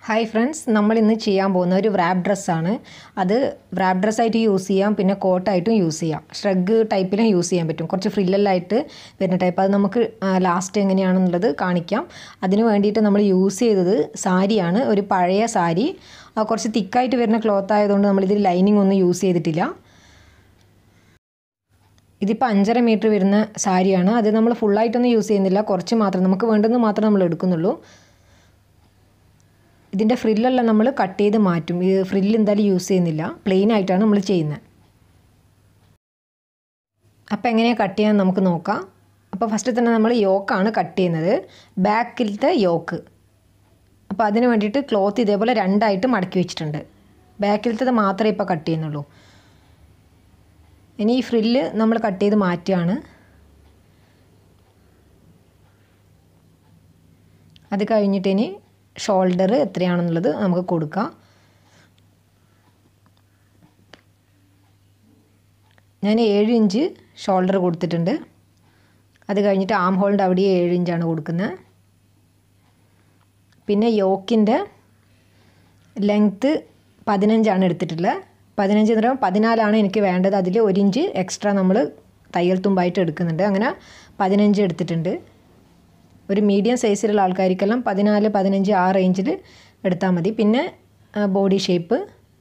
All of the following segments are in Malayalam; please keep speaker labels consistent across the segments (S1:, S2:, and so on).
S1: Hi friends, നമ്മൾ ഇന്ന് ചെയ്യാൻ പോകുന്ന ഒരു wrap dress ആണ്. അത് wrap dress ആയിട്ട് യൂസ് ചെയ്യാം, പിന്നെ കോട്ട് ആയിട്ടും യൂസ് ചെയ്യാം. ഷ്രഗ് ടൈപ്പിലും യൂസ് ചെയ്യാൻ പറ്റും. കുറച്ച് ഫ്രില്ലലായിട്ട് വരുന്ന ടൈപ്പ്. അത് നമുക്ക് ലാസ്റ്റ് എങ്ങനെയാണെന്നുള്ളത് കാണിക്കാം. അതിനു വേണ്ടിയിട്ട് നമ്മൾ യൂസ് ചെയ്തത് സാരിയാണ്, ഒരു പഴയ സാരി. കുറച്ച് തിക്കായിട്ട് വരുന്ന ക്ലോത്ത് ആയതുകൊണ്ട് നമ്മൾ ഇതിൽ ലൈനിങ് ഒന്നും യൂസ് ചെയ്തിട്ടില്ല. ഇതിപ്പോൾ 5.5 മീറ്റർ വരുന്ന സാരിയാണ്. അത് നമ്മൾ ഫുൾ ആയിട്ടൊന്നും യൂസ് ചെയ്യുന്നില്ല, കുറച്ച് മാത്രം നമുക്ക് വേണ്ടുന്നത് മാത്രം നമ്മൾ എടുക്കുന്നുള്ളൂ. ഇതിൻ്റെ ഫ്രില്ലെല്ലാം നമ്മൾ കട്ട് ചെയ്ത് മാറ്റും. ഈ ഫ്രില്ല് എന്തായാലും യൂസ് ചെയ്യുന്നില്ല, പ്ലെയിൻ ആയിട്ടാണ് നമ്മൾ ചെയ്യുന്നത്. അപ്പോൾ എങ്ങനെയാണ് കട്ട് ചെയ്യാൻ നമുക്ക് നോക്കാം. അപ്പോൾ ഫസ്റ്റ് തന്നെ നമ്മൾ യോക്കാണ് കട്ട് ചെയ്യുന്നത്, ബാക്കിലത്തെ യോക്ക്. അപ്പോൾ അതിന് വേണ്ടിയിട്ട് ക്ലോത്ത് ഇതേപോലെ രണ്ടായിട്ട് മടക്കി വെച്ചിട്ടുണ്ട്. ബാക്കിലത്തത് മാത്രമേ ഇപ്പോൾ കട്ട് ചെയ്യുന്നുള്ളൂ. ഇനി ഈ ഫ്രില്ല് നമ്മൾ കട്ട് ചെയ്ത് മാറ്റുകയാണ്. അത് കഴിഞ്ഞിട്ട് ഇനി ഷോൾഡർ എത്രയാണെന്നുള്ളത് നമുക്ക് കൊടുക്കാം. ഞാൻ 7 ഇഞ്ച് ഷോൾഡർ കൊടുത്തിട്ടുണ്ട്. അത് കഴിഞ്ഞിട്ട് ആം ഹോളിൻ്റെ അവിടെ 7 ഇഞ്ചാണ് കൊടുക്കുന്നത്. പിന്നെ യോക്കിൻ്റെ ലെങ്ത്ത് 15 എടുത്തിട്ടുള്ളത്. 15 എന്ന് പറയുമ്പോൾ 14 എനിക്ക് വേണ്ടത്. അതിൽ 1 ഇഞ്ച് എക്സ്ട്രാ നമ്മൾ തയ്യൽ തുമ്പായിട്ട് എടുക്കുന്നുണ്ട്. അങ്ങനെ 15 എടുത്തിട്ടുണ്ട്. ഒരു മീഡിയം സൈസിലുള്ള ആൾക്കാർക്കെല്ലാം 14, 15 ആ റേഞ്ചിൽ എടുത്താൽ മതി. പിന്നെ ബോഡി ഷേപ്പ്,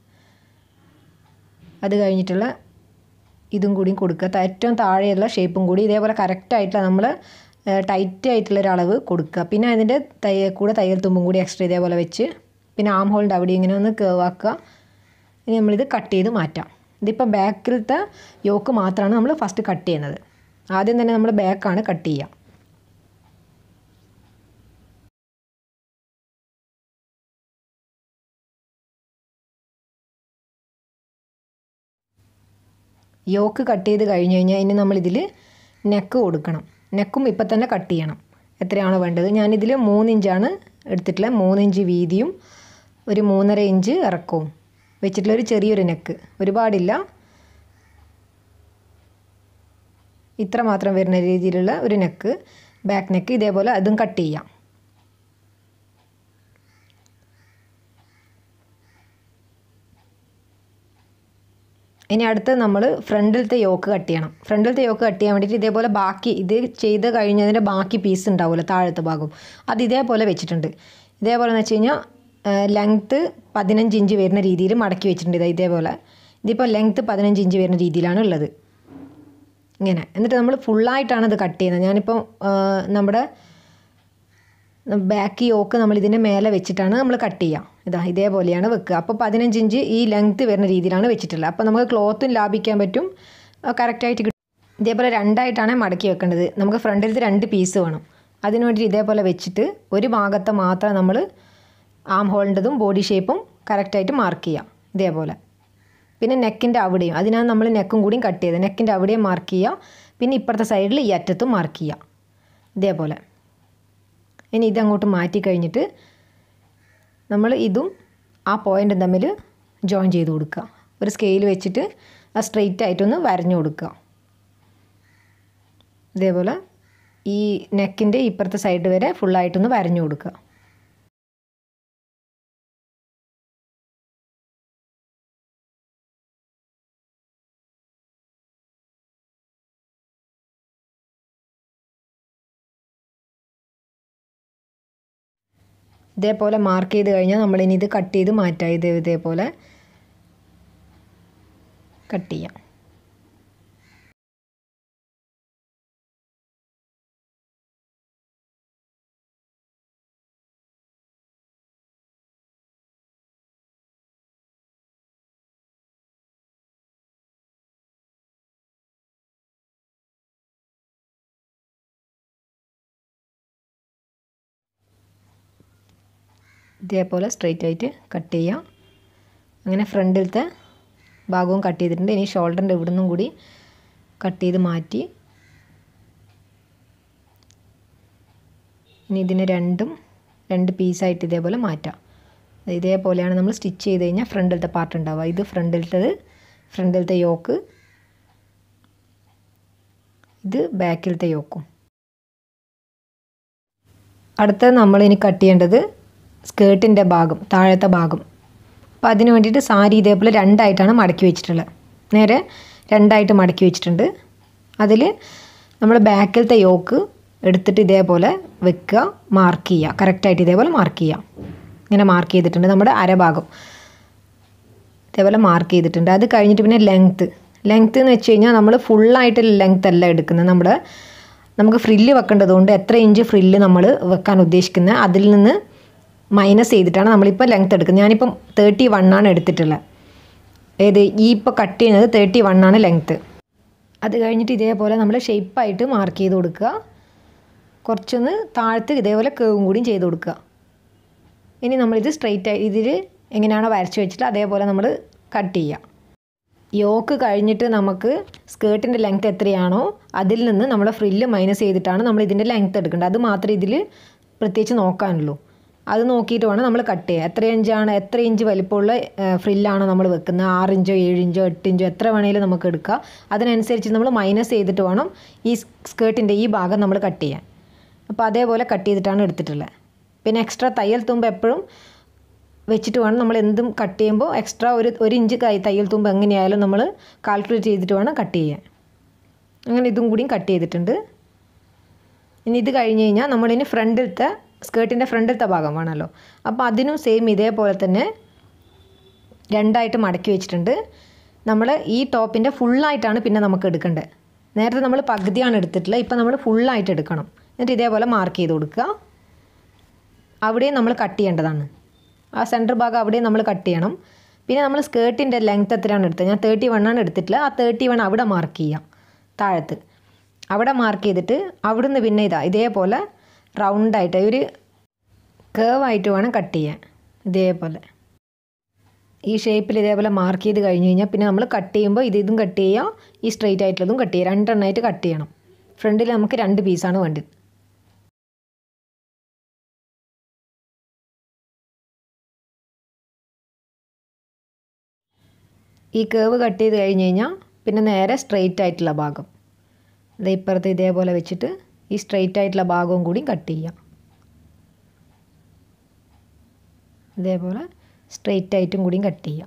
S1: അത് കഴിഞ്ഞിട്ടുള്ള ഇതും കൂടി കൊടുക്കുക. ഏറ്റവും താഴെയുള്ള ഷേപ്പും കൂടി ഇതേപോലെ കറക്റ്റായിട്ടുള്ള നമ്മൾ ടൈറ്റ് ആയിട്ടുള്ളൊരളവ് കൊടുക്കുക. പിന്നെ അതിൻ്റെ കൂടെ തയ്യൽ തുമ്പും കൂടി എക്സ്ട്രാ ഇതേപോലെ വെച്ച്, പിന്നെ ആം ഹോളിൻ്റെ അവിടെ ഇങ്ങനെ ഒന്ന് കേവ് ആക്കുക. ഇനി നമ്മളിത് കട്ട് ചെയ്ത് മാറ്റാം. ഇതിപ്പോൾ ബാക്കിലത്തെ യോക്ക് മാത്രമാണ് നമ്മൾ ഫസ്റ്റ് കട്ട് ചെയ്യുന്നത്. ആദ്യം തന്നെ നമ്മൾ ബാക്കാണ് കട്ട് ചെയ്യുക. യോക്ക് കട്ട് ചെയ്ത് കഴിഞ്ഞ് കഴിഞ്ഞാൽ ഇനി നമ്മളിതിൽ നെക്ക് കൊടുക്കണം. നെക്കും ഇപ്പം തന്നെ കട്ട് ചെയ്യണം. എത്രയാണോ വേണ്ടത്, ഞാനിതിൽ 3 ഇഞ്ചാണ് എടുത്തിട്ടുള്ളത്. 3 ഇഞ്ച് വീതിയും ഒരു 3.5 ഇഞ്ച് ഇറക്കവും വെച്ചിട്ടുള്ളൊരു ചെറിയൊരു നെക്ക്, ഒരുപാടില്ല, ഇത്ര മാത്രം വരുന്ന രീതിയിലുള്ള ഒരു നെക്ക്, ബാക്ക് നെക്ക്. ഇതേപോലെ അതും കട്ട് ചെയ്യാം. ഇനി അടുത്ത് നമ്മൾ ഫ്രണ്ടിലത്തെ യോക്ക് കട്ട് ചെയ്യണം. ഫ്രണ്ടിലത്തെ യോക്ക് കട്ട് ചെയ്യാൻ വേണ്ടിയിട്ട് ഇതേപോലെ ബാക്കി ഇത് ചെയ്ത് കഴിഞ്ഞതിൻ്റെ ബാക്കി പീസ് ഉണ്ടാവുമല്ലോ താഴത്തെ ഭാഗം, അത് ഇതേപോലെ വെച്ചിട്ടുണ്ട്. ഇതേപോലെ എന്ന് വെച്ച് കഴിഞ്ഞാൽ ലെങ്ത്ത് 15 ഇഞ്ച് വരുന്ന രീതിയിൽ മടക്കി വെച്ചിട്ടുണ്ട്. ഇതേപോലെ ഇതിപ്പോൾ ലെങ്ത്ത് 15 ഇഞ്ച് വരുന്ന രീതിയിലാണ് ഉള്ളത്. ഇങ്ങനെ എന്നിട്ട് നമ്മൾ ഫുള്ളായിട്ടാണ് ഇത് കട്ട് ചെയ്യുന്നത്. ഞാനിപ്പോൾ നമ്മുടെ ബാക്ക് യോക്ക് നമ്മൾ ഇതിൻ്റെ മേലെ വെച്ചിട്ടാണ് നമ്മൾ കട്ട് ചെയ്യുക. ഇതേപോലെയാണ് വെക്കുക. അപ്പോൾ 15 ഇഞ്ച് ഈ ലെങ്ത്ത് വരുന്ന രീതിയിലാണ് വെച്ചിട്ടുള്ളത്. അപ്പോൾ നമുക്ക് ക്ലോത്തും ലാഭിക്കാൻ പറ്റും, കറക്റ്റായിട്ട് കിട്ടും. ഇതേപോലെ രണ്ടായിട്ടാണ് മടക്കി വെക്കേണ്ടത്. നമുക്ക് ഫ്രണ്ടിലത്തെ 2 പീസ് വേണം. അതിന് വേണ്ടി ഇതേപോലെ വെച്ചിട്ട് ഒരു ഭാഗത്തെ മാത്രം നമ്മൾ ആം ഹോളിൻ്റെതും ബോഡി ഷേപ്പും കറക്റ്റായിട്ട് മാർക്ക് ചെയ്യാം. ഇതേപോലെ. പിന്നെ നെക്കിൻ്റെ അവിടെയും, അതിനാണ് നമ്മൾ നെക്കും കൂടിയും കട്ട് ചെയ്തത്. നെക്കിൻ്റെ അവിടെയും മാർക്ക് ചെയ്യുക. പിന്നെ ഇപ്പുറത്തെ സൈഡിൽ ഈ അറ്റത്തും മാർക്ക് ചെയ്യുക. ഇതേപോലെ. ഇനി ഇതങ്ങോട്ട് മാറ്റി കഴിഞ്ഞിട്ട് നമ്മൾ ഇതും ആ പോയിൻറ്റും തമ്മിൽ ജോയിൻ ചെയ്ത് കൊടുക്കുക. ഒരു സ്കെയിൽ വെച്ചിട്ട് ആ സ്ട്രെയിറ്റ് ആയിട്ടൊന്ന് വരഞ്ഞു കൊടുക്കുക. ഇതേപോലെ ഈ നെക്കിൻ്റെ ഇപ്പുറത്തെ സൈഡ് വരെ ഫുള്ളായിട്ടൊന്ന് വരഞ്ഞു കൊടുക്കുക. ഇതേപോലെ മാർക്ക് ചെയ്ത് കഴിഞ്ഞാൽ നമ്മളിനി ഇത് കട്ട് ചെയ്ത് മാറ്റാം. ഇതേപോലെ കട്ട് ചെയ്യാം. ഇതേപോലെ സ്ട്രെയിറ്റ് ആയിട്ട് കട്ട് ചെയ്യാം. അങ്ങനെ ഫ്രണ്ടിലത്തെ ഭാഗവും കട്ട് ചെയ്തിട്ടുണ്ട്. ഇനി ഷോൾഡറിൻ്റെ ഇവിടെ നിന്നും കൂടി കട്ട് ചെയ്ത് മാറ്റി, ഇനി ഇതിനെ 2 പീസായിട്ട് ഇതേപോലെ മാറ്റാം. ഇതേപോലെയാണ് നമ്മൾ സ്റ്റിച്ച് ചെയ്ത് കഴിഞ്ഞാൽ ഫ്രണ്ടിലത്തെ പാർട്ട് ഉണ്ടാവുക. ഇത് ഫ്രണ്ടിലത്തെ യോക്ക്, ഇത് ബാക്കിലത്തെ യോക്കും. അടുത്തത് നമ്മളിനി കട്ട് ചെയ്യേണ്ടത് സ്കേർട്ടിൻ്റെ ഭാഗം, താഴത്തെ ഭാഗം. അപ്പോൾ അതിന് വേണ്ടിയിട്ട് സാരി ഇതേപോലെ രണ്ടായിട്ടാണ് മടക്കി വെച്ചിട്ടുള്ളത്. നേരെ രണ്ടായിട്ട് മടക്കി വെച്ചിട്ടുണ്ട്. അതിൽ നമ്മൾ ബാക്കിലത്തെ യോക്ക് എടുത്തിട്ട് ഇതേപോലെ വെക്കുക, മാർക്ക് ചെയ്യുക. കറക്റ്റായിട്ട് ഇതേപോലെ മാർക്ക് ചെയ്യുക. ഇങ്ങനെ മാർക്ക് ചെയ്തിട്ടുണ്ട്. നമ്മുടെ അരഭാഗം ഇതേപോലെ മാർക്ക് ചെയ്തിട്ടുണ്ട്. അത് കഴിഞ്ഞിട്ട് പിന്നെ ലെങ്ത്ത് എന്ന് വെച്ച് കഴിഞ്ഞാൽ നമ്മൾ ഫുള്ളായിട്ട് ലെങ്ത്ത് അല്ല എടുക്കുന്നത്. നമുക്ക് ഫ്രില്ല് വെക്കേണ്ടതുകൊണ്ട് എത്ര ഇഞ്ച് ഫ്രില്ല് നമ്മൾ വെക്കാൻ ഉദ്ദേശിക്കുന്നത് അതിൽ നിന്ന് മൈനസ് ചെയ്തിട്ടാണ് നമ്മളിപ്പോൾ ലെങ്ത്ത് എടുക്കുന്നത്. ഞാനിപ്പം 31 എടുത്തിട്ടുള്ളത്. ഈ ഇപ്പോൾ കട്ട് ചെയ്യുന്നത് 31 ലെങ്ത്ത്. അത് കഴിഞ്ഞിട്ട് ഇതേപോലെ നമ്മൾ ഷേപ്പായിട്ട് മാർക്ക് ചെയ്ത് കൊടുക്കുക. കുറച്ചൊന്ന് താഴത്ത് ഇതേപോലെ കേവും കൂടിയും ചെയ്ത് കൊടുക്കുക. ഇനി നമ്മളിത് സ്ട്രെയിറ്റ് ഇതിൽ എങ്ങനെയാണോ വരച്ച് വെച്ചിട്ട് അതേപോലെ നമ്മൾ കട്ട് ചെയ്യുക. യോക്ക് കഴിഞ്ഞിട്ട് നമുക്ക് സ്കേർട്ടിൻ്റെ ലെങ്ത്ത് എത്രയാണോ അതിൽ നിന്ന് നമ്മൾ ഫ്രില്ല് മൈനസ് ചെയ്തിട്ടാണ് നമ്മൾ ഇതിൻ്റെ ലെങ്ത്ത് എടുക്കേണ്ടത്. അത് മാത്രമേ ഇതിൽ പ്രത്യേകിച്ച് നോക്കാനുള്ളൂ. അത് നോക്കിയിട്ട് വേണം നമ്മൾ കട്ട് ചെയ്യുക. എത്ര ഇഞ്ച് വലിപ്പമുള്ള ഫ്രില്ലാണ് നമ്മൾ വെക്കുന്നത്, 6 ഇഞ്ചോ 7 ഇഞ്ചോ 8 ഇഞ്ചോ എത്ര വേണമെങ്കിലും നമുക്ക് എടുക്കാം. അതിനനുസരിച്ച് നമ്മൾ മൈനസ് ചെയ്തിട്ട് വേണം ഈ സ്കേർട്ടിൻ്റെ ഈ ഭാഗം നമ്മൾ കട്ട് ചെയ്യാൻ. അപ്പോൾ അതേപോലെ കട്ട് ചെയ്തിട്ടാണ് എടുത്തിട്ടുള്ളത്. പിന്നെ എക്സ്ട്രാ തയ്യൽ തുമ്പ് എപ്പോഴും വെച്ചിട്ട് വേണം നമ്മൾ എന്തും കട്ട് ചെയ്യുമ്പോൾ എക്സ്ട്രാ ഒരു ഇഞ്ച് തയ്യൽ തുമ്പ് എങ്ങനെയായാലും നമ്മൾ കാൽക്കുലേറ്റ് ചെയ്തിട്ട് വേണം കട്ട് ചെയ്യാൻ. അങ്ങനെ ഇതും കൂടിയും കട്ട് ചെയ്തിട്ടുണ്ട്. ഇനി ഇത് കഴിഞ്ഞ് കഴിഞ്ഞാൽ നമ്മളിനി സ്കേർട്ടിൻ്റെ ഫ്രണ്ടിലത്തെ ഭാഗം വേണമല്ലോ. അപ്പോൾ അതിനും സെയിം ഇതേപോലെ തന്നെ രണ്ടായിട്ട് മടക്കി വെച്ചിട്ടുണ്ട്. നമ്മൾ ഈ ടോപ്പിൻ്റെ ഫുള്ളായിട്ടാണ് പിന്നെ നമുക്ക് എടുക്കേണ്ടത്. നേരത്തെ നമ്മൾ പകുതിയാണ് എടുത്തിട്ടുള്ളത്, ഇപ്പോൾ നമ്മൾ ഫുള്ളായിട്ട് എടുക്കണം. എന്നിട്ട് ഇതേപോലെ മാർക്ക് ചെയ്ത് കൊടുക്കുക. അവിടെയും നമ്മൾ കട്ട് ചെയ്യേണ്ടതാണ്. ആ സെൻറ്റർ ഭാഗം അവിടെയും നമ്മൾ കട്ട് ചെയ്യണം. പിന്നെ നമ്മൾ സ്കേർട്ടിൻ്റെ ലെങ്ത്ത് എത്രയാണ് എടുത്തത്, ഞാൻ 31 എടുത്തിട്ടുള്ളത്. ആ 31 അവിടെ മാർക്ക് ചെയ്യാം, താഴത്ത് അവിടെ മാർക്ക് ചെയ്തിട്ട് അവിടുന്ന് പിന്നെ ഇതേപോലെ റൗണ്ടായിട്ട് ഒരു കേവായിട്ട് വേണം കട്ട് ചെയ്യാൻ. ഇതേപോലെ ഈ ഷേപ്പിൽ ഇതേപോലെ മാർക്ക് ചെയ്ത് കഴിഞ്ഞ് കഴിഞ്ഞാൽ പിന്നെ നമ്മൾ കട്ട് ചെയ്യുമ്പോൾ ഇതും കട്ട് ചെയ്യുക, ഈ സ്ട്രെയിറ്റ് ആയിട്ടുള്ളതും കട്ട് ചെയ്യുക. 2 എണ്ണമായിട്ട് കട്ട് ചെയ്യണം. ഫ്രണ്ടിൽ നമുക്ക് 2 പീസാണ് വേണ്ടത്. ഈ കേവ് കട്ട് ചെയ്ത് കഴിഞ്ഞ് കഴിഞ്ഞാൽ പിന്നെ നേരെ സ്ട്രെയിറ്റ് ആയിട്ടുള്ള ഭാഗം ഇപ്പുറത്ത് ഇതേപോലെ വെച്ചിട്ട് ഈ സ്ട്രെയിറ്റ് ആയിട്ടുള്ള ഭാഗവും കൂടി കട്ട് ചെയ്യാം. ഇതേപോലെ സ്ട്രെയിറ്റ് ആയിട്ടും കൂടിയും കട്ട് ചെയ്യാം.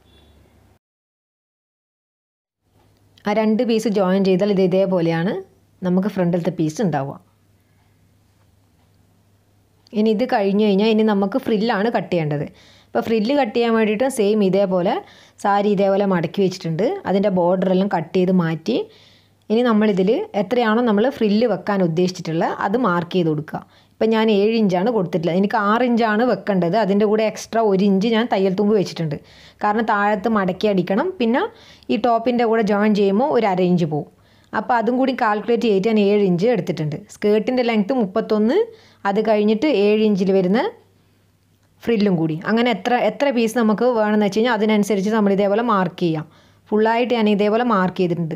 S1: ആ 2 പീസ് ജോയിൻ ചെയ്താൽ ഇതേപോലെയാണ് നമുക്ക് ഫ്രണ്ടിലത്തെ പീസ് ഉണ്ടാവുക. ഇനി ഇത് കഴിഞ്ഞ് കഴിഞ്ഞാൽ ഇനി നമുക്ക് ഫ്രില്ലാണ് കട്ട് ചെയ്യേണ്ടത്. അപ്പോൾ ഫ്രില്ല് കട്ട് ചെയ്യാൻ വേണ്ടിയിട്ട് സെയിം ഇതേപോലെ സാരി ഇതേപോലെ മടക്കി വെച്ചിട്ടുണ്ട്. അതിൻ്റെ ബോർഡറെല്ലാം കട്ട് ചെയ്ത് മാറ്റി ഇനി നമ്മളിതിൽ എത്രയാണോ നമ്മൾ ഫ്രില്ല് വെക്കാൻ ഉദ്ദേശിച്ചിട്ടുള്ളത് അത് മാർക്ക് ചെയ്ത് കൊടുക്കുക. ഇപ്പം ഞാൻ 7 ഇഞ്ചാണ് കൊടുത്തിട്ടുള്ളത്. എനിക്ക് 6 ഇഞ്ചാണ് വെക്കേണ്ടത്. അതിൻ്റെ കൂടെ എക്സ്ട്രാ 1 ഇഞ്ച് ഞാൻ തയ്യൽ തുമ്പ് വെച്ചിട്ടുണ്ട്. കാരണം താഴത്ത് മടക്കി അടിക്കണം. പിന്നെ ഈ ടോപ്പിൻ്റെ കൂടെ ജോയിൻ ചെയ്യുമ്പോൾ ഒരു 1/2 ഇഞ്ച് പോകും. അപ്പോൾ അതും കൂടി കാൽക്കുലേറ്റ് ചെയ്തിട്ട് ഞാൻ 7 ഇഞ്ച് എടുത്തിട്ടുണ്ട്. സ്കേർട്ടിൻ്റെ ലെങ്ത്ത് 31, അത് കഴിഞ്ഞിട്ട് 7 ഇഞ്ചിൽ വരുന്ന ഫ്രില്ലും കൂടി. അങ്ങനെ എത്ര പീസ് നമുക്ക് വേണമെന്ന് വെച്ച് കഴിഞ്ഞാൽ അതിനനുസരിച്ച് നമ്മൾ ഇതേപോലെ മാർക്ക് ചെയ്യാം. ഫുള്ളായിട്ട് ഞാൻ ഇതേപോലെ മാർക്ക് ചെയ്തിട്ടുണ്ട്.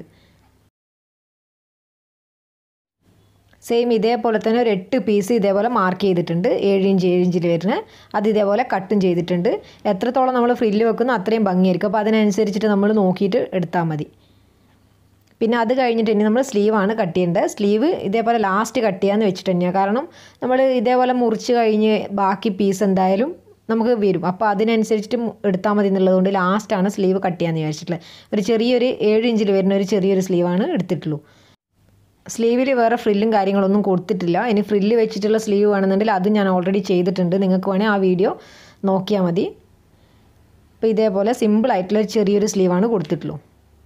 S1: സെയിം ഇതേപോലെ തന്നെ ഒരു 8 പീസ് ഇതേപോലെ മാർക്ക് ചെയ്തിട്ടുണ്ട്. 7 ഇഞ്ചിൽ വരുന്നത് അത് ഇതേപോലെ കട്ടും ചെയ്തിട്ടുണ്ട്. എത്രത്തോളം നമ്മൾ ഫ്രില്ല് വെക്കുന്നു അത്രയും ഭംഗിയായിരിക്കും. അപ്പോൾ അതിനനുസരിച്ചിട്ട് നമ്മൾ നോക്കിയിട്ട് എടുത്താൽ മതി. പിന്നെ അത് കഴിഞ്ഞിട്ട് ഇനി നമ്മൾ സ്ലീവാണ് കട്ട് ചെയ്യേണ്ടത്. സ്ലീവ് ഇതേപോലെ ലാസ്റ്റ് കട്ട് ചെയ്യാമെന്ന് വെച്ചിട്ട് തന്നെയാണ്. കാരണം നമ്മൾ ഇതേപോലെ മുറിച്ച് കഴിഞ്ഞ് ബാക്കി പീസ് എന്തായാലും നമുക്ക് വരും. അപ്പോൾ അതിനനുസരിച്ചിട്ട് എടുത്താൽ മതി എന്നുള്ളതുകൊണ്ട് ലാസ്റ്റാണ് സ്ലീവ് കട്ട് ചെയ്യാമെന്ന് വിചാരിച്ചിട്ടുള്ളത്. ഒരു ചെറിയൊരു 7 ഇഞ്ചിൽ വരുന്ന ഒരു ചെറിയൊരു സ്ലീവാണ് എടുത്തിട്ടുള്ളൂ. സ്ലീവിൽ വേറെ ഫ്രില്ലും കാര്യങ്ങളൊന്നും കൊടുത്തിട്ടില്ല. ഇനി ഫ്രില്ല് വെച്ചിട്ടുള്ള സ്ലീവ് വേണമെന്നുണ്ടെങ്കിൽ അത് ഞാൻ ഓൾറെഡി ചെയ്തിട്ടുണ്ട്. നിങ്ങൾക്ക് വേണേൽ ആ വീഡിയോ നോക്കിയാൽ മതി. അപ്പോൾ ഇതേപോലെ സിമ്പിളായിട്ടുള്ള ചെറിയൊരു സ്ലീവാണ് കൊടുത്തിട്ടുള്ളൂ.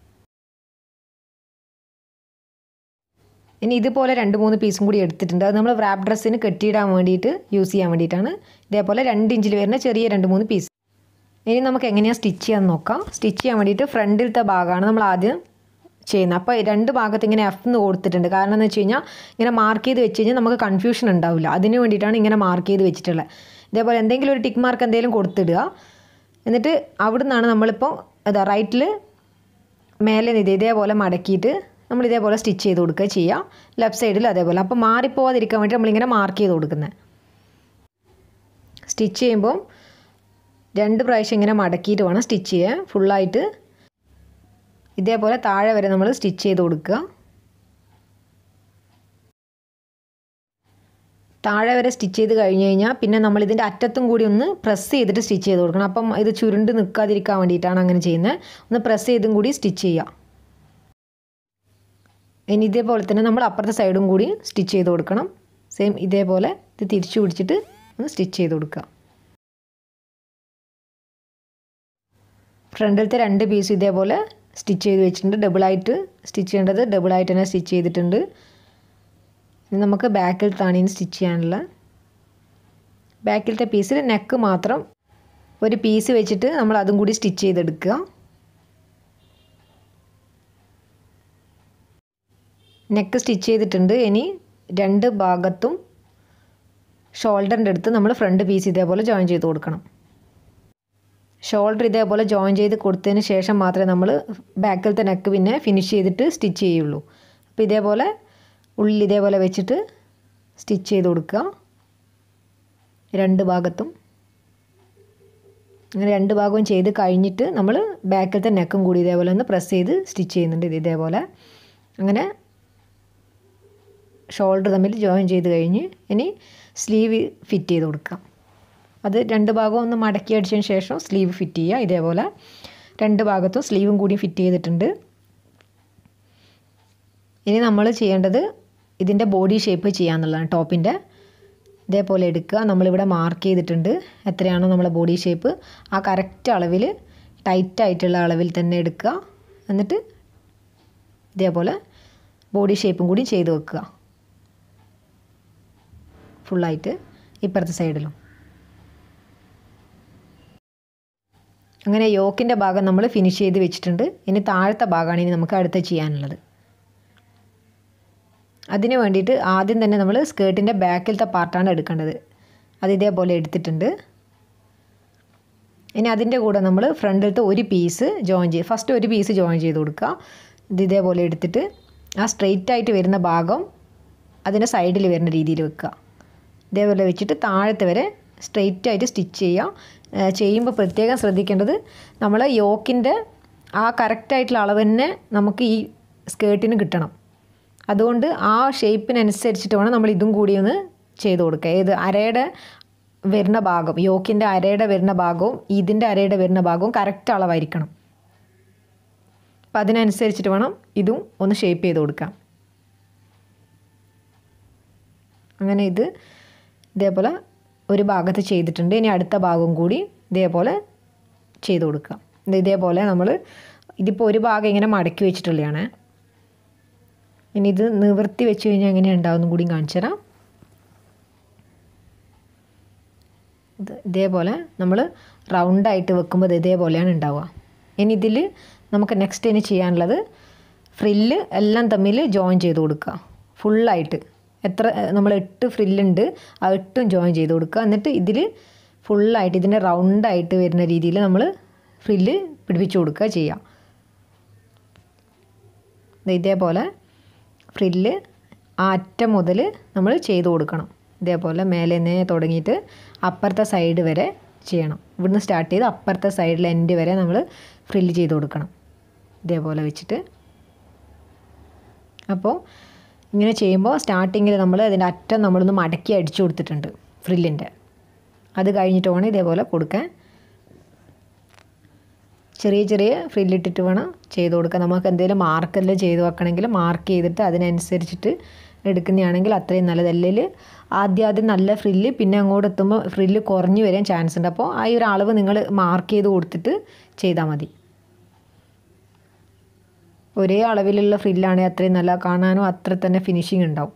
S1: ഇനി ഇതുപോലെ 2-3 പീസും കൂടി എടുത്തിട്ടുണ്ട്. അത് നമ്മൾ റാപ്പ് ഡ്രസ്സിന് കെട്ടിയിടാൻ വേണ്ടിയിട്ട് യൂസ് ചെയ്യാൻ വേണ്ടിയിട്ടാണ്. ഇതേപോലെ 2 ഇഞ്ചിൽ വരുന്ന ചെറിയ 2-3 പീസ്. ഇനി നമുക്ക് എങ്ങനെയാണ് സ്റ്റിച്ച് ചെയ്യാൻ നോക്കാം. സ്റ്റിച്ച് ചെയ്യാൻ വേണ്ടിയിട്ട് ഫ്രണ്ടിലത്തെ ഭാഗമാണ് നമ്മൾ ആദ്യം ചെയ്യുന്നത്. അപ്പോൾ 2 ഭാഗത്ത് ഇങ്ങനെ F എന്ന് കൊടുത്തിട്ടുണ്ട്. കാരണം എന്ന് വെച്ച് കഴിഞ്ഞാൽ ഇങ്ങനെ മാർക്ക് ചെയ്ത് വെച്ച് കഴിഞ്ഞാൽ നമുക്ക് കൺഫ്യൂഷൻ ഉണ്ടാവില്ല. അതിന് വേണ്ടിയിട്ടാണ് ഇങ്ങനെ മാർക്ക് ചെയ്ത് വെച്ചിട്ടുള്ളത്. ഇതേപോലെ എന്തെങ്കിലും ഒരു ടിക്ക് മാർക്ക് എന്തെങ്കിലും കൊടുത്തിടുക. എന്നിട്ട് അവിടെ നിന്നാണ് നമ്മളിപ്പോൾ റൈറ്റിൽ മേലെ ഇതേപോലെ മടക്കിയിട്ട് നമ്മൾ ഇതേപോലെ സ്റ്റിച്ച് ചെയ്ത് കൊടുക്കുക ചെയ്യുക. ലെഫ്റ്റ് സൈഡിൽ അതേപോലെ. അപ്പോൾ മാറിപ്പോവാതിരിക്കാൻ വേണ്ടി നമ്മളിങ്ങനെ മാർക്ക് ചെയ്ത് കൊടുക്കുന്നത്. സ്റ്റിച്ച് ചെയ്യുമ്പോൾ 2 പ്രാവശ്യം ഇങ്ങനെ മടക്കിയിട്ട് വേണം സ്റ്റിച്ച് ചെയ്യാൻ. ഫുള്ളായിട്ട് ഇതേപോലെ താഴെ വരെ നമ്മൾ സ്റ്റിച്ച് ചെയ്ത് കൊടുക്കുക. താഴെ വരെ സ്റ്റിച്ച് ചെയ്ത് കഴിഞ്ഞ് കഴിഞ്ഞാൽ പിന്നെ നമ്മൾ ഇതിൻ്റെ അറ്റത്തും കൂടി ഒന്ന് പ്രസ് ചെയ്തിട്ട് സ്റ്റിച്ച് ചെയ്ത് കൊടുക്കണം. അപ്പം ഇത് ചുരുണ്ട് നിൽക്കാതിരിക്കാൻ വേണ്ടിയിട്ടാണ് അങ്ങനെ ചെയ്യുന്നത്. ഒന്ന് പ്രസ് ചെയ്തും കൂടി സ്റ്റിച്ച് ചെയ്യുക. ഇനി ഇതേപോലെ തന്നെ നമ്മൾ അപ്പുറത്തെ സൈഡും കൂടി സ്റ്റിച്ച് ചെയ്ത് കൊടുക്കണം. സെയിം ഇതേപോലെ ഇത് തിരിച്ചു പിടിച്ചിട്ട് ഒന്ന് സ്റ്റിച്ച് ചെയ്ത് കൊടുക്കുക. ഫ്രണ്ടിലത്തെ 2 പീസ് ഇതേപോലെ സ്റ്റിച്ച് ചെയ്ത് വെച്ചിട്ടുണ്ട്. ഡബിളായിട്ട് സ്റ്റിച്ച് ചെയ്യേണ്ടത് ഡബിളായിട്ട് തന്നെ സ്റ്റിച്ച് ചെയ്തിട്ടുണ്ട്. ഇനി നമുക്ക് ബാക്കിലത്താണ് ഇനി സ്റ്റിച്ച് ചെയ്യാനുള്ള. ബാക്കിലത്തെ പീസിൽ നെക്ക് മാത്രം ഒരു പീസ് വെച്ചിട്ട് നമ്മൾ അതും കൂടി സ്റ്റിച്ച് ചെയ്തെടുക്കുക. നെക്ക് സ്റ്റിച്ച് ചെയ്തിട്ടുണ്ട്. ഇനി 2 ഭാഗത്തും ഷോൾഡറിൻ്റെ അടുത്ത് നമ്മൾ ഫ്രണ്ട് പീസ് ഇതേപോലെ ജോയിൻ ചെയ്ത് കൊടുക്കണം. ഷോൾഡർ ഇതേപോലെ ജോയിൻ ചെയ്ത് കൊടുത്തതിന് ശേഷം മാത്രമേ നമ്മൾ ബാക്കിലത്തെ നെക്ക് പിന്നെ ഫിനിഷ് ചെയ്തിട്ട് സ്റ്റിച്ച് ചെയ്യുള്ളൂ. അപ്പോൾ ഇതേപോലെ ഉള്ളിൽ ഇതേപോലെ വെച്ചിട്ട് സ്റ്റിച്ച് ചെയ്ത് കൊടുക്കുക 2 ഭാഗത്തും. അങ്ങനെ 2 ഭാഗവും ചെയ്ത് കഴിഞ്ഞിട്ട് നമ്മൾ ബാക്കിലത്തെ നെക്കും കൂടി ഇതേപോലെ ഒന്ന് പ്രസ് ചെയ്ത് സ്റ്റിച്ച് ചെയ്യുന്നുണ്ട്. ഇതേപോലെ അങ്ങനെ ഷോൾഡർ തമ്മിൽ ജോയിൻ ചെയ്ത് കഴിഞ്ഞ് ഇനി സ്ലീവ് ഫിറ്റ് ചെയ്ത് കൊടുക്കാം. അത് 2 ഭാഗവും ഒന്ന് മടക്കി അടിച്ചതിന് ശേഷം സ്ലീവ് ഫിറ്റ് ചെയ്യുക. ഇതേപോലെ 2 ഭാഗത്തും സ്ലീവും കൂടി ഫിറ്റ് ചെയ്തിട്ടുണ്ട്. ഇനി നമ്മൾ ചെയ്യേണ്ടത് ഇതിൻ്റെ ബോഡി ഷേപ്പ് ചെയ്യാന്നുള്ളതാണ്. ടോപ്പിൻ്റെ ഇതേപോലെ എടുക്കുക. നമ്മളിവിടെ മാർക്ക് ചെയ്തിട്ടുണ്ട് എത്രയാണോ നമ്മളെ ബോഡി ഷേപ്പ്, ആ കറക്റ്റ് അളവിൽ ടൈറ്റായിട്ടുള്ള അളവിൽ തന്നെ എടുക്കുക. എന്നിട്ട് ഇതേപോലെ ബോഡി ഷേപ്പും കൂടി ചെയ്ത് വെക്കുക ഫുള്ളായിട്ട് ഇപ്പുറത്തെ സൈഡിലും. അങ്ങനെ യോക്കിൻ്റെ ഭാഗം നമ്മൾ ഫിനിഷ് ചെയ്ത് വെച്ചിട്ടുണ്ട്. ഇനി താഴത്തെ ഭാഗമാണ് ഇനി നമുക്ക് അടുത്ത് ചെയ്യാനുള്ളത്. അതിന് വേണ്ടിയിട്ട് ആദ്യം തന്നെ നമ്മൾ സ്കേർട്ടിൻ്റെ ബാക്കിലത്തെ പാർട്ടാണ് എടുക്കേണ്ടത്. അത് ഇതേപോലെ എടുത്തിട്ടുണ്ട്. ഇനി അതിൻ്റെ കൂടെ നമ്മൾ ഫ്രണ്ടിലത്തെ ഒരു പീസ് ഫസ്റ്റ് ഒരു പീസ് ജോയിൻ ചെയ്ത് കൊടുക്കുക. ഇത് ഇതേപോലെ എടുത്തിട്ട് ആ സ്ട്രെയിറ്റ് ആയിട്ട് വരുന്ന ഭാഗം അതിൻ്റെ സൈഡിൽ വരുന്ന രീതിയിൽ വെക്കുക. ഇതേപോലെ വെച്ചിട്ട് താഴത്തെ വരെ സ്ട്രെയിറ്റ് ആയിട്ട് സ്റ്റിച്ച് ചെയ്യുക. ചെയ്യുമ്പോൾ പ്രത്യേകം ശ്രദ്ധിക്കേണ്ടത് നമ്മൾ യോക്കിൻ്റെ ആ കറക്റ്റായിട്ടുള്ള അളവ് തന്നെ നമുക്ക് ഈ സ്കേർട്ടിന് കിട്ടണം. അതുകൊണ്ട് ആ ഷേപ്പിനനുസരിച്ചിട്ട് വേണം നമ്മൾ ഇതും കൂടി ഒന്ന് ചെയ്ത് കൊടുക്കുക. ഏത് അരയുടെ വരുന്ന ഭാഗം, യോക്കിൻ്റെ അരയുടെ വരുന്ന ഭാഗവും ഇതിൻ്റെ അരയുടെ വരുന്ന ഭാഗവും കറക്റ്റ് അളവായിരിക്കണം. അപ്പം അതിനനുസരിച്ചിട്ട് വേണം ഇതും ഒന്ന് ഷേപ്പ് ചെയ്ത് കൊടുക്കാം. അങ്ങനെ ഇതേപോലെ ഒരു ഭാഗത്ത് ചെയ്തിട്ടുണ്ട്. ഇനി അടുത്ത ഭാഗവും കൂടി ഇതേപോലെ ചെയ്ത് കൊടുക്കാം. ഇതേപോലെ നമ്മൾ ഇതിപ്പോൾ ഒരു ഭാഗം ഇങ്ങനെ മടക്കി വെച്ചിട്ടുള്ളതാണ്. ഇനി ഇത് നിവർത്തി വെച്ച് കഴിഞ്ഞാൽ എങ്ങനെ ഉണ്ടാവുമെന്നും കൂടി കാണിച്ചു തരാം. ഇതേപോലെ നമ്മൾ റൗണ്ടായിട്ട് വെക്കുമ്പോൾ ഇതേപോലെയാണ് ഉണ്ടാവുക. ഇനി ഇതിൽ നമുക്ക് നെക്സ്റ്റ് ഇനി ചെയ്യാനുള്ളത് ഫ്രില്ല് എല്ലാം തമ്മിൽ ജോയിൻ ചെയ്ത് കൊടുക്കുക ഫുള്ളായിട്ട്. എത്ര നമ്മൾ 8 ഫ്രില്ലുണ്ട് ആ 8ഉം ജോയിൻ ചെയ്ത് കൊടുക്കുക. എന്നിട്ട് ഇതിൽ ഫുള്ളായിട്ട് ഇതിൻ്റെ റൗണ്ടായിട്ട് വരുന്ന രീതിയിൽ നമ്മൾ ഫ്രില്ല് പിടിപ്പിച്ച് കൊടുക്കുക ചെയ്യുക. ഇതേപോലെ ഫ്രില്ല് ആ അറ്റം മുതൽ നമ്മൾ ചെയ്ത് കൊടുക്കണം. ഇതേപോലെ മേലെ നിന്ന് തുടങ്ങിയിട്ട് അപ്പുറത്തെ സൈഡ് വരെ ചെയ്യണം. ഇവിടുന്ന് സ്റ്റാർട്ട് ചെയ്ത് അപ്പുറത്തെ സൈഡിൽ എൻഡ് വരെ നമ്മൾ ഫ്രില്ല് ചെയ്ത് കൊടുക്കണം ഇതേപോലെ വെച്ചിട്ട്. അപ്പോൾ ഇങ്ങനെ ചെയ്യുമ്പോൾ സ്റ്റാർട്ടിങ്ങിൽ നമ്മൾ അതിൻ്റെ അറ്റം നമ്മളൊന്ന് മടക്കി അടിച്ചു കൊടുത്തിട്ടുണ്ട് ഫ്രില്ലിൻ്റെ. അത് കഴിഞ്ഞിട്ട് വേണം ഇതേപോലെ കൊടുക്കാൻ. ചെറിയ ചെറിയ ഫ്രില്ലിട്ടിട്ട് വേണം ചെയ്ത് കൊടുക്കാൻ. നമുക്ക് എന്തെങ്കിലും മാർക്കെല്ലാം ചെയ്ത് വെക്കണമെങ്കിൽ മാർക്ക് ചെയ്തിട്ട് അതിനനുസരിച്ചിട്ട് എടുക്കുന്നതാണെങ്കിൽ അത്രയും നല്ലത്. അല്ലെങ്കിൽ ആദ്യം നല്ല ഫ്രില്ല് പിന്നെ അങ്ങോട്ട് എത്തുമ്പോൾ ഫ്രില്ല് കുറഞ്ഞു വരാൻ ചാൻസ് ഉണ്ട്. അപ്പോൾ ആ ഒരു അളവ് നിങ്ങൾ മാർക്ക് ചെയ്ത് കൊടുത്തിട്ട് ചെയ്താൽ മതി. ഒരേ അളവിലുള്ള ഫ്രില്ലാണെങ്കിൽ അത്രയും നല്ല കാണാനും അത്ര തന്നെ ഫിനിഷിങ് ഉണ്ടാവും.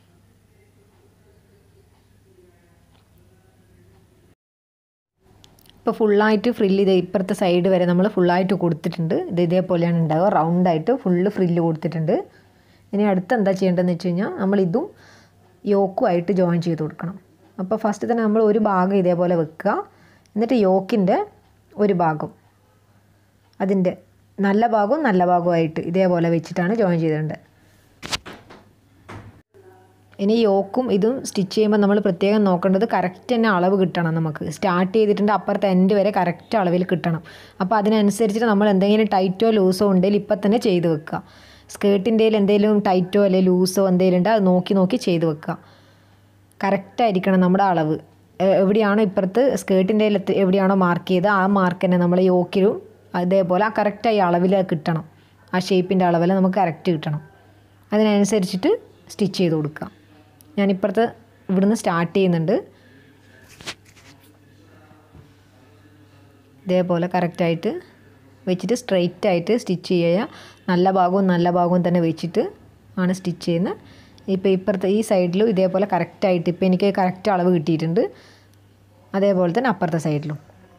S1: ഇപ്പോൾ ഫുള്ളായിട്ട് ഫ്രില്ല് ഇപ്പുറത്തെ സൈഡ് വരെ നമ്മൾ ഫുള്ളായിട്ട് കൊടുത്തിട്ടുണ്ട്. ഇതേപോലെയാണ് ഉണ്ടാവുക. റൗണ്ടായിട്ട് ഫുള്ള് ഫ്രില്ല് കൊടുത്തിട്ടുണ്ട്. ഇനി അടുത്ത് എന്താ ചെയ്യേണ്ടതെന്ന് വെച്ച് കഴിഞ്ഞാൽ നമ്മൾ ഇതും യോക്കുമായിട്ട് ജോയിൻ ചെയ്ത് കൊടുക്കണം. അപ്പോൾ ഫസ്റ്റ് തന്നെ നമ്മൾ ഒരു ഭാഗം ഇതേപോലെ വെക്കുക. എന്നിട്ട് യോക്കിൻ്റെ ഒരു ഭാഗം അതിൻ്റെ നല്ല ഭാഗവുമായിട്ട് ഇതേപോലെ വെച്ചിട്ടാണ് ജോയിൻ ചെയ്തിട്ടുണ്ട്. ഇനി യോക്കും ഇതും സ്റ്റിച്ച് ചെയ്യുമ്പോൾ നമ്മൾ പ്രത്യേകം നോക്കേണ്ടത് കറക്റ്റ് തന്നെ അളവ് കിട്ടണം. നമുക്ക് സ്റ്റാർട്ട് ചെയ്തിട്ടുണ്ട് അപ്പുറത്തെ എൻഡ് വരെ കറക്റ്റ് അളവിൽ കിട്ടണം. അപ്പോൾ അതിനനുസരിച്ചിട്ട് നമ്മൾ എന്തെങ്കിലും ടൈറ്റോ ലൂസോ ഉണ്ടെങ്കിൽ ഇപ്പം തന്നെ ചെയ്ത് വെക്കുക. സ്കേർട്ടിൻ്റെ എന്തെങ്കിലും ടൈറ്റോ അല്ലെങ്കിൽ ലൂസോ എന്തെങ്കിലും ഉണ്ട് അത് നോക്കി ചെയ്ത് വെക്കുക. കറക്റ്റായിരിക്കണം നമ്മുടെ അളവ്. എവിടെയാണോ ഇപ്പുറത്ത് സ്കേർട്ടിൻ്റെ എവിടെയാണോ മാർക്ക് ചെയ്ത് ആ മാർക്ക് തന്നെ നമ്മൾ യോക്കിലും അതേപോലെ ആ കറക്റ്റായി അളവിൽ കിട്ടണം. ആ ഷേപ്പിൻ്റെ അളവിൽ നമുക്ക് കറക്റ്റ് കിട്ടണം. അതിനനുസരിച്ചിട്ട് സ്റ്റിച്ച് ചെയ്ത് കൊടുക്കാം. ഞാനിപ്പുറത്ത് ഇവിടുന്ന് സ്റ്റാർട്ട് ചെയ്യുന്നുണ്ട്. ഇതേപോലെ കറക്റ്റായിട്ട് വെച്ചിട്ട് സ്ട്രെയിറ്റ് ആയിട്ട് സ്റ്റിച്ച് ചെയ്യുക. നല്ല ഭാഗവും തന്നെ വെച്ചിട്ട് ആണ് സ്റ്റിച്ച് ചെയ്യുന്നത്. ഇപ്പോൾ ഇപ്പുറത്തെ ഈ സൈഡിലും ഇതേപോലെ കറക്റ്റായിട്ട് ഇപ്പോൾ എനിക്ക് കറക്റ്റ് അളവ് കിട്ടിയിട്ടുണ്ട്. അതേപോലെ തന്നെ അപ്പുറത്തെ സൈഡിലും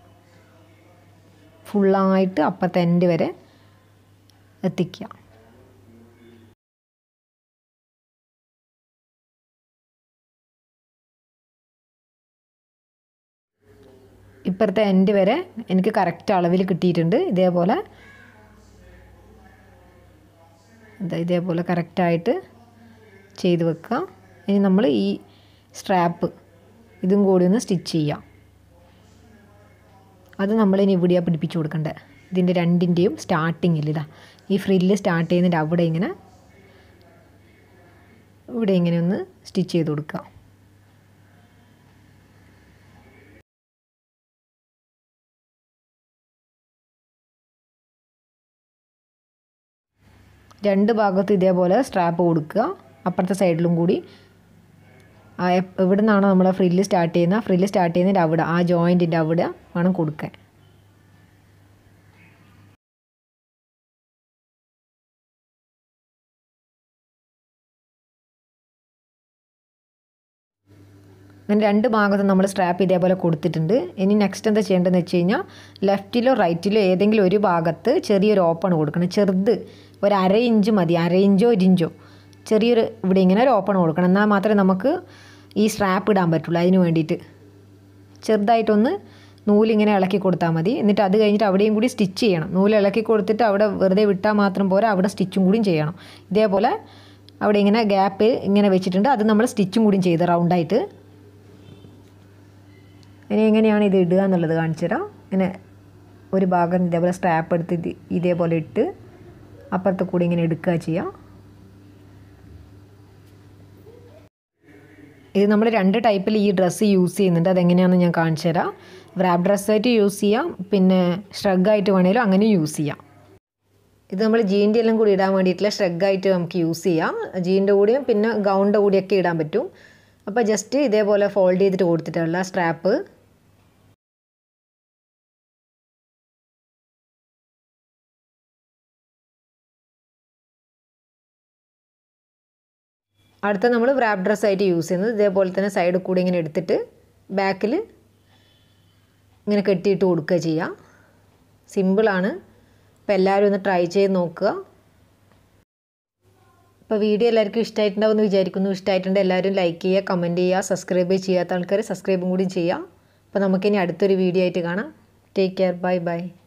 S1: ഫുള്ളായിട്ട് അപ്പുറത്തെ എൻഡ് വരെ എത്തിക്കുക. ഇപ്പുറത്തെ എൻഡ് വരെ എനിക്ക് കറക്റ്റ് അളവിൽ കിട്ടിയിട്ടുണ്ട്. ഇതേപോലെ കറക്റ്റായിട്ട് ചെയ്ത് വെക്കുക. ഇനി നമ്മൾ ഈ സ്ട്രാപ്പ് ഇതും കൂടി ഒന്ന് സ്റ്റിച്ച് ചെയ്യാം. അത് നമ്മളിനി ഇവിടെയാണ് പിടിപ്പിച്ച് കൊടുക്കേണ്ടത്. ഇതിൻ്റെ രണ്ടിൻ്റെയും സ്റ്റാർട്ടിങ്ങിൽ ഈ ഫ്രില്ല് സ്റ്റാർട്ട് ചെയ്യുന്നതിൻ്റെ ഇവിടെ ഇങ്ങനെ ഒന്ന് സ്റ്റിച്ച് ചെയ്ത് കൊടുക്കുക. രണ്ട് ഭാഗത്തും ഇതേപോലെ സ്ട്രാപ്പ് കൊടുക്കുക. അപ്പുറത്തെ സൈഡിലും കൂടി എവിടെ നിന്നാണോ നമ്മൾ ഫ്രില്ല് സ്റ്റാർട്ട് ചെയ്യുന്നതിൻ്റെ അവിടെ ആ ജോയിൻറ്റിൻ്റെ അവിടെ വേണം കൊടുക്കാൻ. അങ്ങനെ രണ്ട് ഭാഗത്തും നമ്മൾ സ്ട്രാപ്പ് ഇതേപോലെ കൊടുത്തിട്ടുണ്ട്. ഇനി നെക്സ്റ്റ് എന്താ ചെയ്യേണ്ടതെന്ന് വെച്ച് കഴിഞ്ഞാൽ ലെഫ്റ്റിലോ റൈറ്റിലോ ഏതെങ്കിലും ഒരു ഭാഗത്ത് ചെറിയൊരു ഓപ്പൺ കൊടുക്കണം. ചെറുത് ഒരു 1/2 ഇഞ്ച് മതി, 1/2 ഇഞ്ചോ 1 ഇഞ്ചോ ചെറിയൊരു ഇവിടെ ഇങ്ങനെ ഒരു ഓപ്പൺ കൊടുക്കണം. എന്നാൽ മാത്രമേ നമുക്ക് ഈ സ്ട്രാപ്പ് ഇടാൻ പറ്റുള്ളൂ. അതിന് വേണ്ടിയിട്ട് ചെറുതായിട്ടൊന്ന് നൂലിങ്ങനെ ഇളക്കി കൊടുത്താൽ മതി. എന്നിട്ട് അത് കഴിഞ്ഞിട്ട് അവിടെയും കൂടി സ്റ്റിച്ച് ചെയ്യണം. നൂല് ഇളക്കി കൊടുത്തിട്ട് അവിടെ വെറുതെ വിട്ടാൽ മാത്രം പോരാ, അവിടെ സ്റ്റിച്ചും കൂടിയും ചെയ്യണം. ഇതേപോലെ അവിടെ ഇങ്ങനെ ഗ്യാപ്പ് ഇങ്ങനെ വെച്ചിട്ടുണ്ട്. അത് നമ്മൾ സ്റ്റിച്ചും കൂടിയും ചെയ്ത് റൗണ്ടായിട്ട്. ഇനി എങ്ങനെയാണ് ഇത് ഇടുക എന്നുള്ളത് കാണിച്ചു തരാം. ഇങ്ങനെ ഒരു ഭാഗം ഇതേപോലെ സ്ട്രാപ്പ് എടുത്ത് ഇതേപോലെ ഇട്ട് അപ്പുറത്ത് കൂടി ഇങ്ങനെ എടുക്കുക ചെയ്യാം. ഇത് നമ്മൾ 2 ടൈപ്പിൽ ഈ ഡ്രസ്സ് യൂസ് ചെയ്യുന്നുണ്ട്. അതെങ്ങനെയാണെന്ന് ഞാൻ കാണിച്ചു തരാം. റാപ്പ് ഡ്രസ്സായിട്ട് യൂസ് ചെയ്യാം, പിന്നെ ഷ്രഗായിട്ട് വേണേലും അങ്ങനെ യൂസ് ചെയ്യാം. ഇത് നമ്മൾ ജീൻ്റെ എല്ലാം കൂടി ഇടാൻ വേണ്ടിയിട്ടുള്ള ഷ്രഗായിട്ട് നമുക്ക് യൂസ് ചെയ്യാം. ജീൻ്റെ കൂടിയും പിന്നെ ഗൗണിൻ്റെ കൂടിയൊക്കെ ഇടാൻ പറ്റും. അപ്പോൾ ജസ്റ്റ് ഇതേപോലെ ഫോൾഡ് ചെയ്തിട്ട് കൊടുത്തിട്ടുള്ള സ്ട്രാപ്പ് അടുത്ത നമ്മൾ റാപ്പ് ഡ്രസ്സായിട്ട് യൂസ് ചെയ്യുന്നത് ഇതേപോലെ തന്നെ സൈഡിൽ കൂടി ഇങ്ങനെ എടുത്തിട്ട് ബാക്കിൽ ഇങ്ങനെ കെട്ടിയിട്ട് കൊടുക്കുക ചെയ്യുക. സിമ്പിളാണ്. അപ്പോൾ എല്ലാവരും ഒന്ന് ട്രൈ ചെയ്ത് നോക്കുക. അപ്പോൾ വീഡിയോ എല്ലാവർക്കും ഇഷ്ടമായിട്ടുണ്ടാവുമെന്ന് വിചാരിക്കുന്നു. ഇഷ്ടമായിട്ടുണ്ട് എല്ലാവരും ലൈക്ക് ചെയ്യുക, കമൻറ്റ് ചെയ്യുക, സബ്സ്ക്രൈബ് ചെയ്യാത്ത ആൾക്കാർ സബ്സ്ക്രൈബും കൂടി ചെയ്യുക. അപ്പോൾ നമുക്കിനി അടുത്തൊരു വീഡിയോ ആയിട്ട് കാണാം. Take care. Bye by.